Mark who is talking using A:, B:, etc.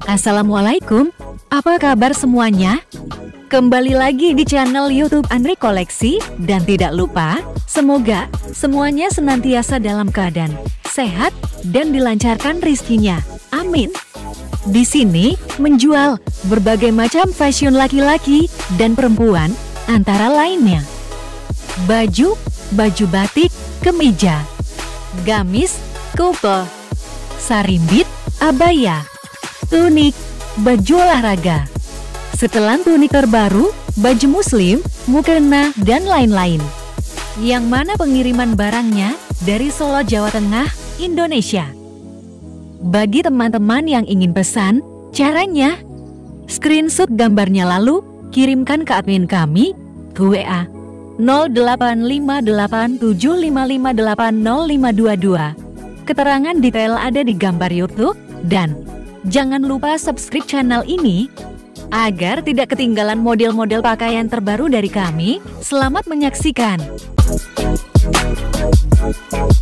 A: Assalamualaikum, apa kabar semuanya? Kembali lagi di channel YouTube Andri Koleksi, dan tidak lupa, semoga semuanya senantiasa dalam keadaan sehat dan dilancarkan rezekinya. Amin. Di sini menjual berbagai macam fashion laki-laki dan perempuan, antara lainnya baju batik, kemeja, gamis, couple, sarimbit, abaya, tunik, baju olahraga, setelan tunik terbaru, baju muslim, mukena, dan lain-lain. Yang mana pengiriman barangnya dari Solo, Jawa Tengah, Indonesia. Bagi teman-teman yang ingin pesan, caranya screenshot gambarnya lalu kirimkan ke admin kami ke WA 085875580522. Keterangan detail ada di gambar YouTube, dan jangan lupa subscribe channel ini agar tidak ketinggalan model-model pakaian terbaru dari kami. Selamat menyaksikan.